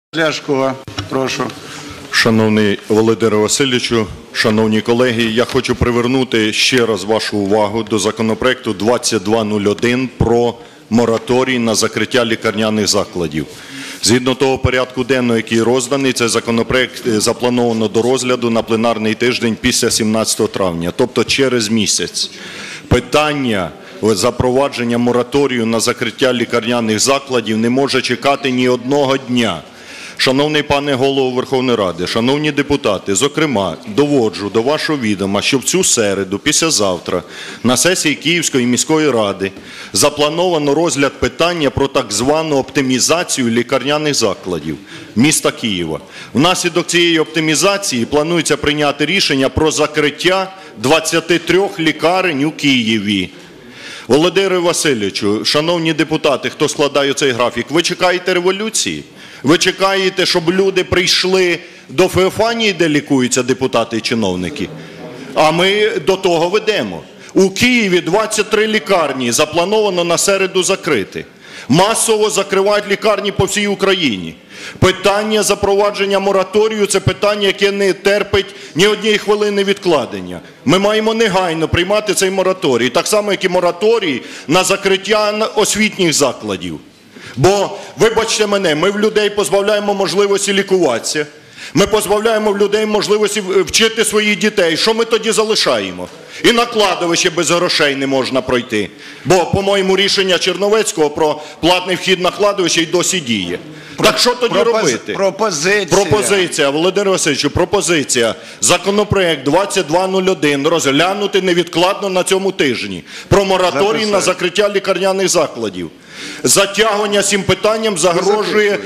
Ляшко, прошу. Шановний Володимире Васильовичу, шановні колеги, я хочу привернути ще раз вашу увагу до законопроекту 2201 про мораторій на закриття лікарняних закладів. Згідно того порядку денного, який розданий, цей законопроект заплановано до розгляду на пленарний тиждень після 17 травня, тобто через місяць. Питання запровадження мораторію на закриття лікарняних закладів не може чекати ні одного дня. Шановний пане Голово Верховної Ради, шановні депутати, зокрема, доводжу до вашого відома, що в цю середу, післязавтра, на сесії Київської міської ради заплановано розгляд питання про так звану оптимізацію лікарняних закладів міста Києва. Внаслідок цієї оптимізації планується прийняти рішення про закриття 23 лікарень у Києві. Володимире Васильовичу, шановні депутати, хто складає цей графік, ви чекаєте революції? Ви чекаєте, щоб люди прийшли до Феофанії, де лікуються депутати і чиновники? А ми до того ведемо. У Києві 23 лікарні заплановано на середу закрити. Масово закривають лікарні по всій Україні. Питання запровадження мораторію – це питання, яке не терпить ні однієї хвилини відкладення. Ми маємо негайно приймати цей мораторій, так само, як і мораторій на закриття освітніх закладів. Бо, вибачте мене, ми в людей позбавляємо можливості лікуватися, ми позбавляємо в людей можливості вчити своїх дітей. Що ми тоді залишаємо? І на кладовище без грошей не можна пройти. Бо, по-моєму, рішення Черновецького про платний вхід на кладовище й досі діє. Так що тоді робити? Пропозиція, Володимире Васильовичу, пропозиція. Законопроект 2201 розглянути невідкладно на цьому тижні. Про мораторій на закриття лікарняних закладів. Затягування цим питанням загрожує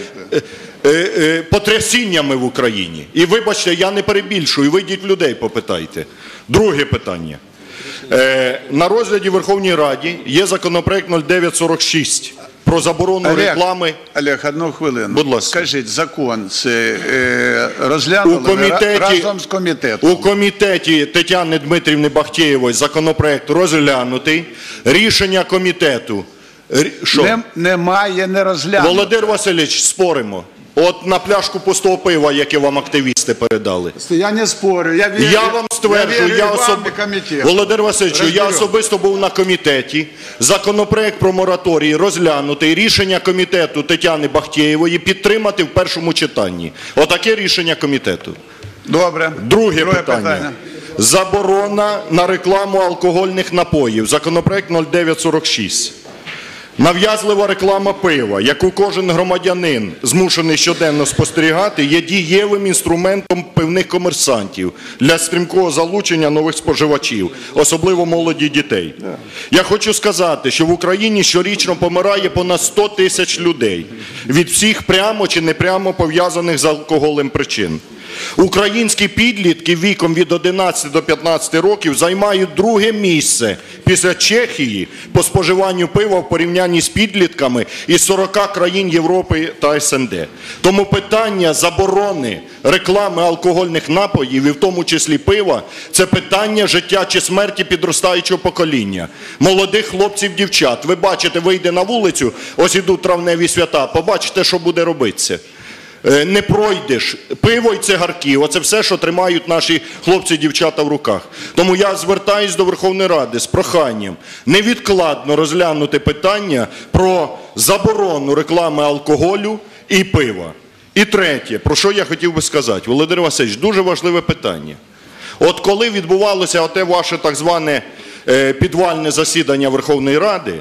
потрясіннями в Україні. І вибачте, я не перебільшую, вийдіть людей попитайте. Друге питання. На розгляді в Верховній Раді є законопроект 0946 про заборону реклами. Олег, одну хвилину. Будь ласка. Скажіть, закон це розглянули разом з комітетом? У комітеті Тетяни Дмитрівни Бахтеєвої законопроект розглянутий. Рішення комітету. Немає, не розглянуто. Володимир Васильович, споримо. От на пляшку пустого пива, яке вам активісти передали. Я не спорю. Я вам стверджую, Володимир Васильович, я особисто був на комітеті. Законопроект про мораторій розглянутий. Рішення комітету Тетяни Бахтеєвої підтримати в першому читанні. Отаке рішення комітету. Добре. Друге питання. Заборона на рекламу алкогольних напоїв. Законопроект 0946. Нав'язлива реклама пива, яку кожен громадянин змушений щоденно спостерігати, є дієвим інструментом пивних комерсантів для стрімкого залучення нових споживачів, особливо молоді дітей. Я хочу сказати, що в Україні щорічно помирає понад 100 тисяч людей від всіх прямо чи непрямо пов'язаних з алкоголем причин. Українські підлітки віком від 11 до 15 років займають друге місце після Чехії по споживанню пива в порівнянні з підлітками із 40 країн Європи та СНД. Тому питання заборони реклами алкогольних напоїв, і в тому числі пива, це питання життя чи смерті підростаючого покоління. Молодих хлопців, дівчат. Ви бачите, вийде на вулицю, ось ідуть травневі свята, побачите, що буде робитися. Не пройдеш. Пиво і цигарки – оце все, що тримають наші хлопці і дівчата в руках. Тому я звертаюсь до Верховної Ради з проханням невідкладно розглянути питання про заборону реклами алкоголю і пива. І третє, про що я хотів би сказати. Володимир Васильович, дуже важливе питання. От коли відбувалося оте ваше так зване підвальне засідання Верховної Ради,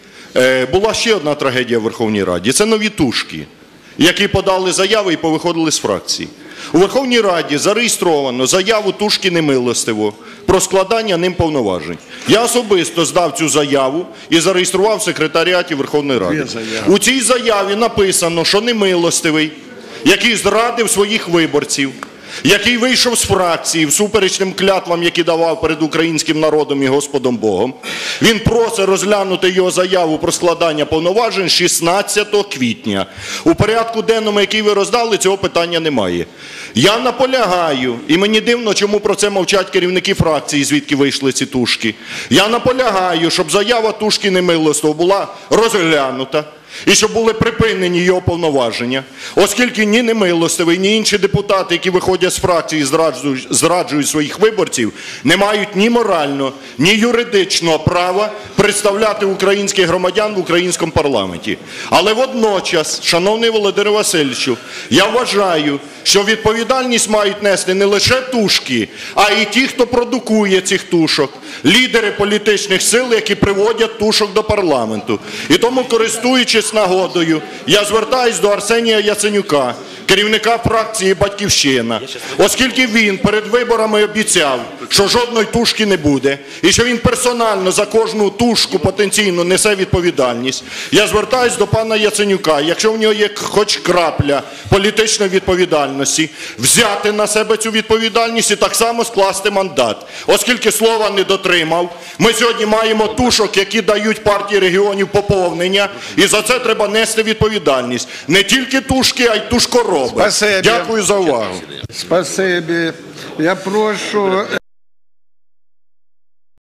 була ще одна трагедія в Верховній Раді – це нові тушки, які подали заяви і повиходили з фракції. У Верховній Раді зареєстровано заяву Тушки Немилостивого про складання ним повноважень. Я особисто здав цю заяву і зареєстрував в секретаріаті Верховної Ради. У цій заяві написано, що Немилостивий, який зрадив своїх виборців, який вийшов з фракції всупереч тим клятвам, які давав перед українським народом і Господом Богом, він просить розглянути його заяву про складання повноважень 16 квітня. У порядку денному, який ви роздали, цього питання немає. Я наполягаю, і мені дивно, чому про це мовчать керівники фракції, звідки вийшли ці тушки. Я наполягаю, щоб заява Тушки Немилостивого була розглянута. і щоб були припинені його повноваження, оскільки ні Немилостивий, ні інші депутати, які виходять з фракції і зраджують своїх виборців, не мають ні морального, ні юридичного права представляти українських громадян в українському парламенті. Але водночас, шановний Володимире Васильовичу, я вважаю, що відповідальність мають нести не лише тушки, а й ті, хто продукує цих тушок, лідери політичних сил, які приводять тушок до парламенту. І тому, користуючись нагодою, я звертаюсь до Арсенія Яценюка, керівника фракції «Батьківщина», оскільки він перед виборами обіцяв, що жодної тушки не буде, і що він персонально за кожну тушку потенційно несе відповідальність. Я звертаюсь до пана Яценюка, якщо в нього є хоч крапля політичної відповідальності, взяти на себе цю відповідальність і так само скласти мандат. Оскільки слова не дотримав, ми сьогодні маємо тушок, які дають партії регіонів поповнення, і за це треба нести відповідальність. Не тільки тушки, а й тушкороби. Спасибі. Дякую за увагу. Спасибі. Я прошу...